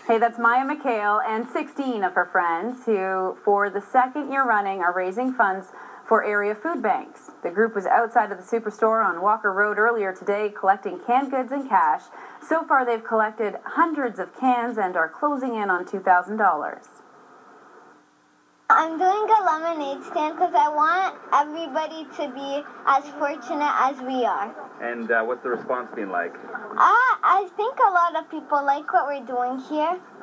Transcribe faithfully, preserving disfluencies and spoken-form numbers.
Hey, that's Maya Mikhael and sixteen of her friends who, for the second year running, are raising funds for area food banks. The group was outside of the Superstore on Walker Road earlier today collecting canned goods and cash. So far, they've collected hundreds of cans and are closing in on two thousand dollars. I'm doing a lemonade stand because I want everybody to be as fortunate as we are. And uh, what's the response been like? Uh, I think a lot of people like what we're doing here.